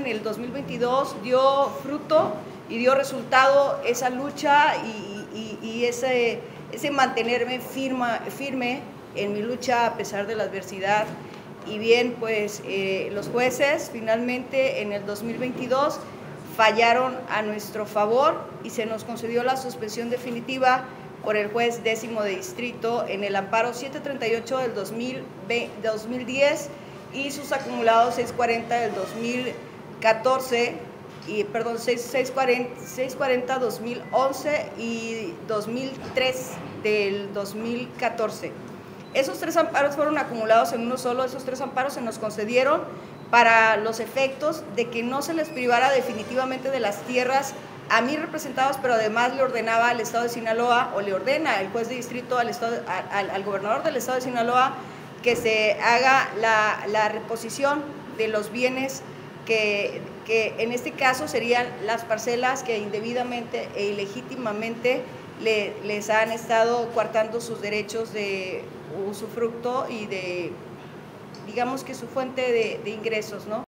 en el 2022 dio fruto y dio resultado esa lucha y ese mantenerme firme en mi lucha a pesar de la adversidad. Y bien, pues los jueces finalmente en el 2022 fallaron a nuestro favor y se nos concedió la suspensión definitiva por el juez 10º de distrito en el amparo 738 del 2010 y sus acumulados 640 del 2014 y perdón 640 2011 y 2003 del 2014. Esos 3 amparos fueron acumulados en uno solo. Esos 3 amparos se nos concedieron para los efectos de que no se les privara definitivamente de las tierras a mis representados, pero además le ordenaba al Estado de Sinaloa, o le ordena el juez de distrito al gobernador del Estado de Sinaloa, que se haga la reposición de los bienes que en este caso serían las parcelas que indebidamente e ilegítimamente les han estado coartando sus derechos de usufructo y de, digamos que su fuente de ingresos, ¿no?